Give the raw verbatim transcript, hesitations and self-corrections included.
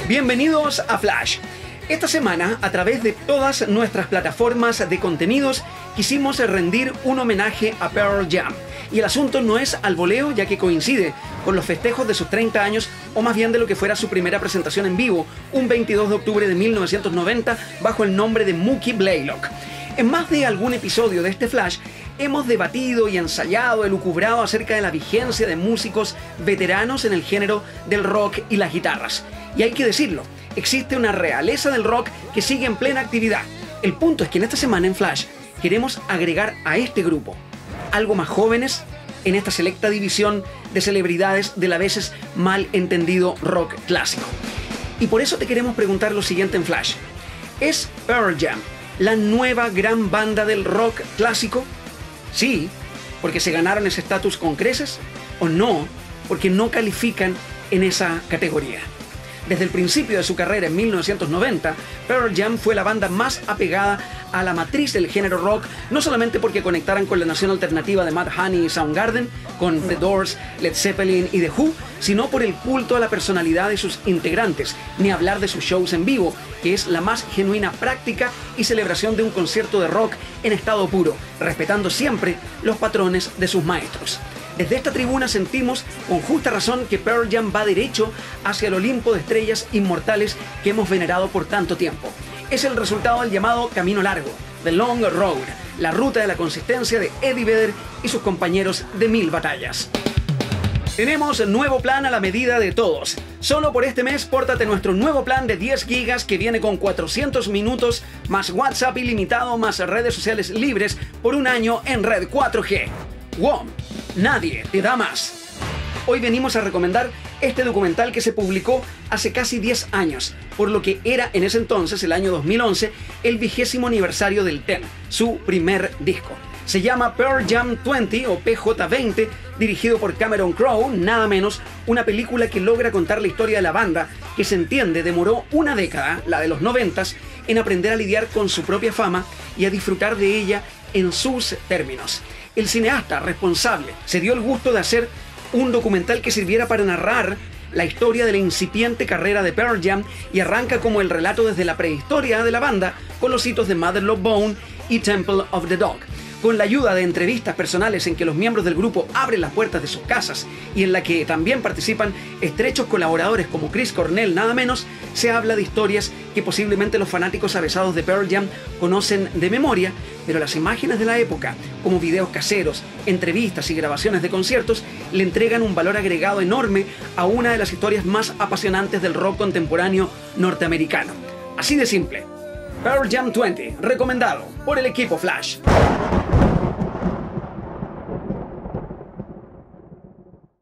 Bienvenidos a Flash. Esta semana, a través de todas nuestras plataformas de contenidos, quisimos rendir un homenaje a Pearl Jam. Y el asunto no es al voleo, ya que coincide con los festejos de sus treinta años, o más bien de lo que fuera su primera presentación en vivo, un veintidós de octubre de mil novecientos noventa, bajo el nombre de Mookie Blaylock. En más de algún episodio de este Flash, hemos debatido y ensayado, elucubrado acerca de la vigencia de músicos veteranos en el género del rock y las guitarras. Y hay que decirlo, existe una realeza del rock que sigue en plena actividad. El punto es que en esta semana en Flash queremos agregar a este grupo algo más jóvenes en esta selecta división de celebridades del a veces mal entendido rock clásico. Y por eso te queremos preguntar lo siguiente en Flash. ¿Es Pearl Jam la nueva gran banda del rock clásico? Sí, porque se ganaron ese estatus con creces, o no, porque no califican en esa categoría. Desde el principio de su carrera en mil novecientos noventa, Pearl Jam fue la banda más apegada a la matriz del género rock, no solamente porque conectaran con la nación alternativa de Mudhoney y Soundgarden, con The Doors, Led Zeppelin y The Who, sino por el culto a la personalidad de sus integrantes, ni hablar de sus shows en vivo, que es la más genuina práctica y celebración de un concierto de rock en estado puro, respetando siempre los patrones de sus maestros. Desde esta tribuna sentimos con justa razón que Pearl Jam va derecho hacia el Olimpo de estrellas inmortales que hemos venerado por tanto tiempo. Es el resultado del llamado Camino Largo, The Long Road, la ruta de la consistencia de Eddie Vedder y sus compañeros de mil batallas. Tenemos nuevo plan a la medida de todos. Solo por este mes, pórtate nuestro nuevo plan de diez gigas que viene con cuatrocientos minutos, más WhatsApp ilimitado, más redes sociales libres por un año en red cuatro G. W O M, nadie te da más. Hoy venimos a recomendar este documental que se publicó hace casi diez años, por lo que era en ese entonces, el año dos mil once, el vigésimo aniversario del Ten, su primer disco. Se llama Pearl Jam veinte o P J veinte, dirigido por Cameron Crowe, nada menos, una película que logra contar la historia de la banda, que se entiende demoró una década, la de los noventas, en aprender a lidiar con su propia fama y a disfrutar de ella en sus términos. El cineasta responsable se dio el gusto de hacer un documental que sirviera para narrar la historia de la incipiente carrera de Pearl Jam y arranca como el relato desde la prehistoria de la banda con los hitos de Mother Love Bone y Temple of the Dog. Con la ayuda de entrevistas personales en que los miembros del grupo abren las puertas de sus casas y en la que también participan estrechos colaboradores como Chris Cornell nada menos, se habla de historias que posiblemente los fanáticos avesados de Pearl Jam conocen de memoria, pero las imágenes de la época, como videos caseros, entrevistas y grabaciones de conciertos, le entregan un valor agregado enorme a una de las historias más apasionantes del rock contemporáneo norteamericano. Así de simple. Pearl Jam veinte, recomendado por el equipo Flash.